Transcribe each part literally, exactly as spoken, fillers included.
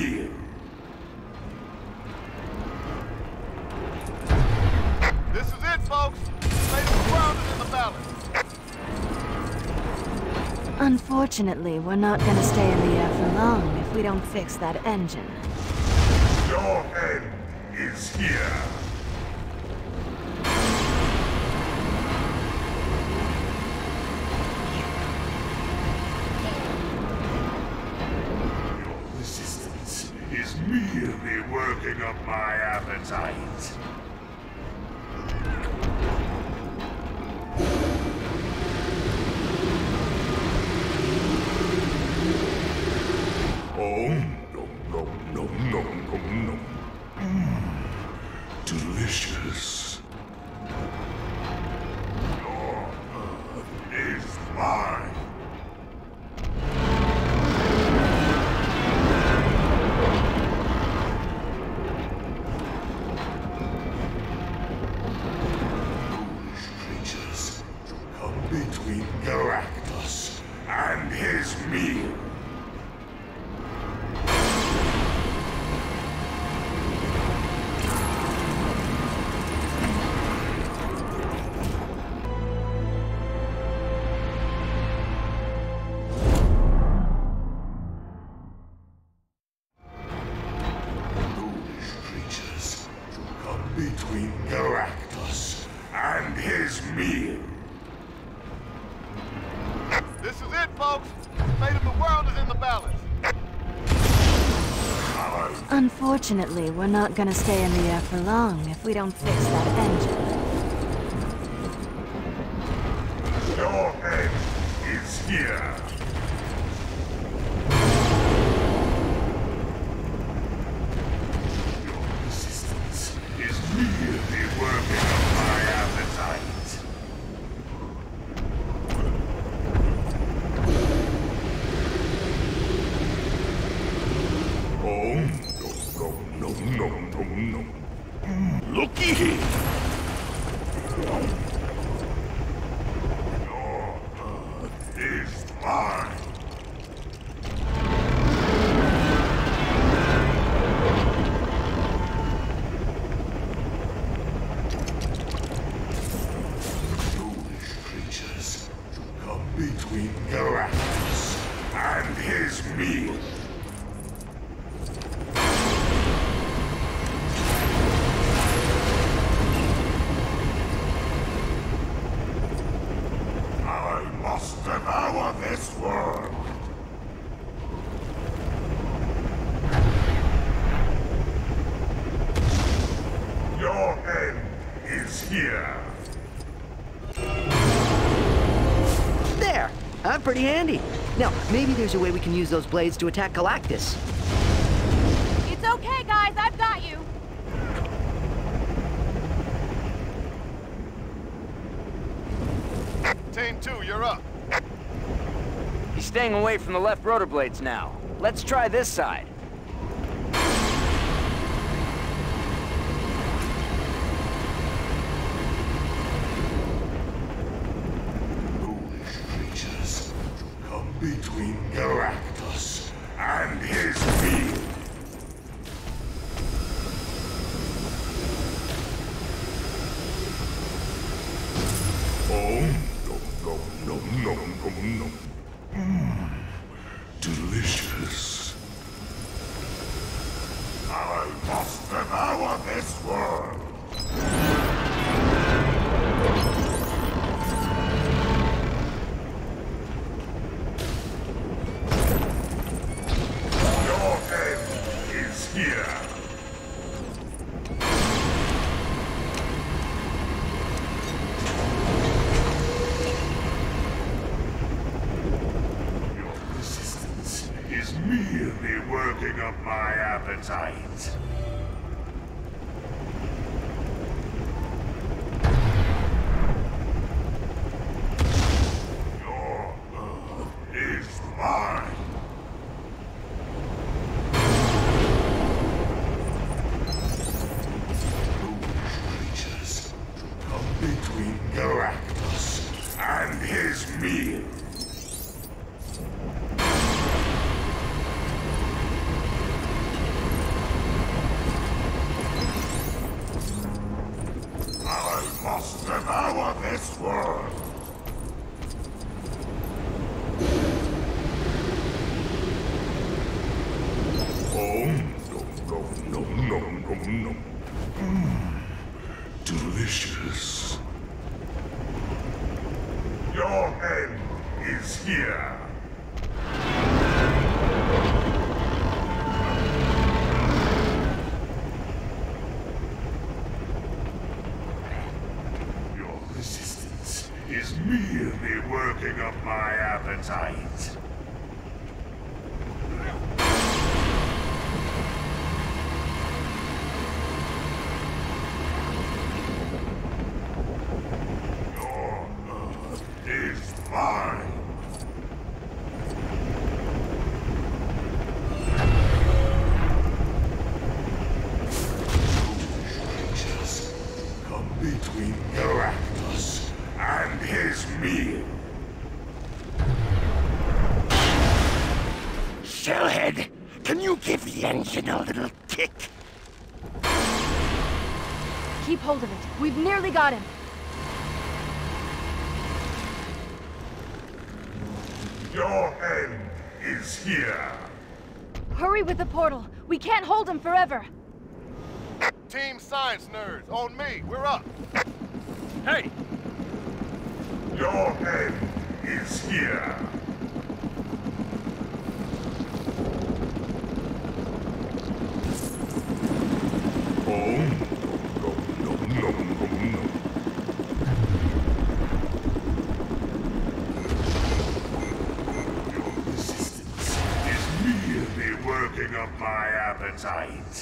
meal. This is it, folks. Fate of the world is in the balance. Unfortunately, we're not gonna stay in the air for long if we don't fix that engine. Your end is here. Your resistance is merely working up my appetite. Oh, no, no, no, no, no, no. Mm, delicious. Your earth is mine. Foolish creatures to come between Galactus and his meal. Between Galactus and his meal. This is it, folks. Fate of the world is in the balance. Unfortunately, we're not gonna stay in the air for long if we don't fix that engine. Your end is here. Merely working up my appetite. Oh, no, no, no, no, no, no. Looky here. Your earth is mine. Between Galactus and his meal. I must devour this world. Your end is here. There! I'm pretty handy. Now, maybe there's a way we can use those blades to attack Galactus. It's okay, guys. I've got you. Team two, you're up. He's staying away from the left rotor blades now. Let's try this side. Between Galactus and his meal. Oh, no, no, no, no, no, no. Mm, delicious. I must devour this world. Here. Your resistance is merely working up my appetite. Your earth is mine. Between Galactus and his meal. nom. Mm. Delicious. Your end is here. Your resistance is merely working up my appetite. Between Galactus and his meal. Shellhead, can you give the engine a little kick? Keep hold of it. We've nearly got him. Your end is here. Hurry with the portal. We can't hold him forever. Team science nerds, on me. We're up. Hey! Your end is here. Oh, no, no, no, no, no. Your resistance is merely working up my appetite.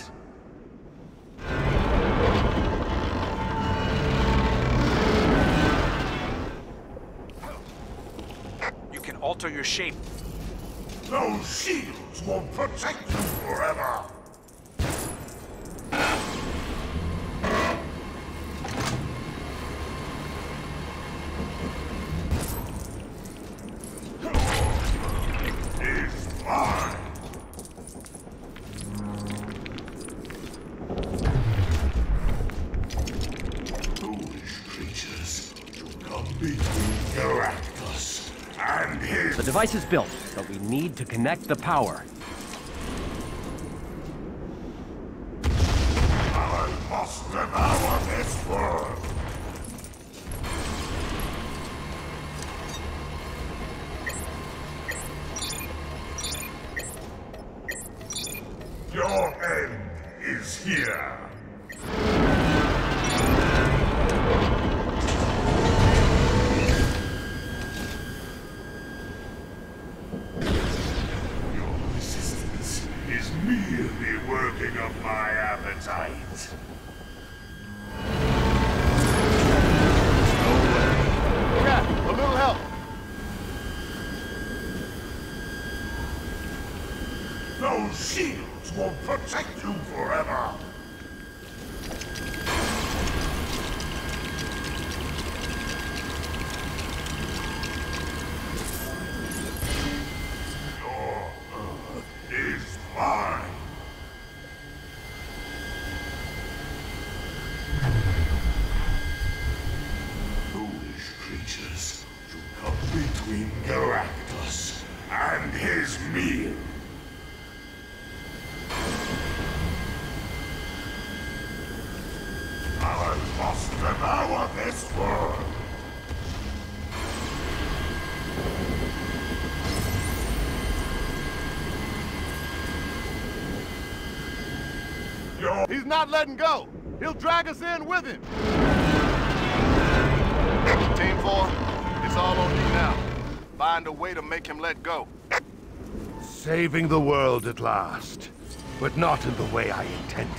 Alter your shape. Those shields won't protect you forever. It's mine. Foolish creatures to come between Galactus and his... The device is built, but we need to connect the power. I must devour this world. Your end is here. Merely working up my appetite. Cap, a little help. Those shields won't protect you forever. Your Earth is mine. Foolish creatures to come between Galactus and his meal. I must devour this world. He's not letting go. He'll drag us in with him. Team four, it's all on you now. Find a way to make him let go. Saving the world at last, but not in the way I intended.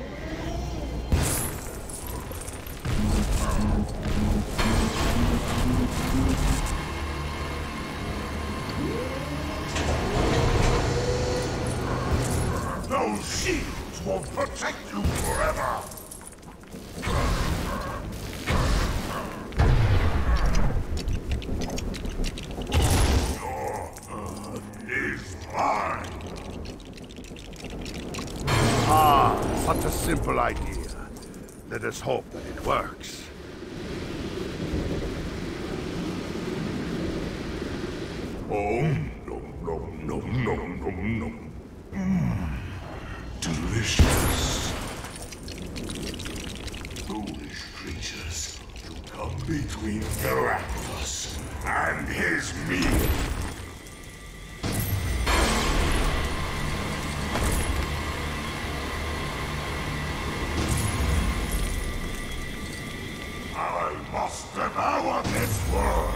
Those shields won't protect you forever. Your Earth is mine. Ah, such a simple idea. Let us hope that it works. Oh, no, no, no, no, no, no. Mm. Delicious. between Galactus and his meal. I must devour this world.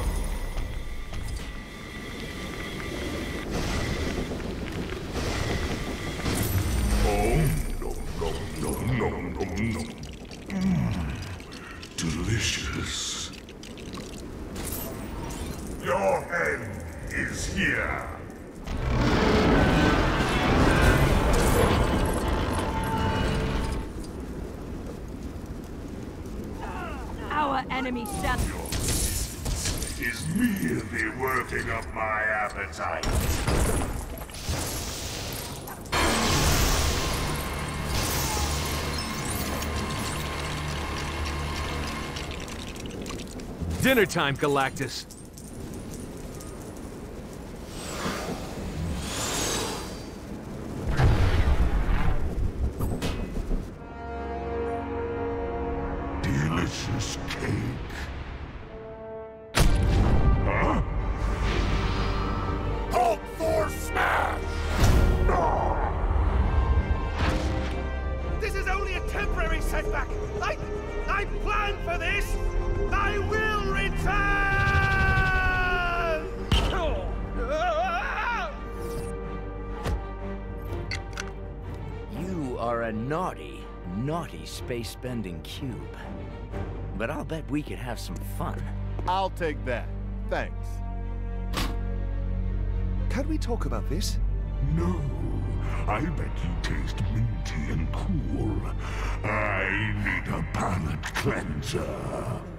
Oh, no, no, no, no, no, no. Mm, delicious. Your end is here. Our enemy shall... Is merely working up my appetite. Dinner time, Galactus. Delicious cake. Huh? Hulk Force Smash! This is only a temporary setback. I... I planned for this. I will return! You are a naughty, naughty space-bending cube. But I'll bet we could have some fun. I'll take that. Thanks. Can we talk about this? No, I bet you taste minty and cool. I need a palate cleanser.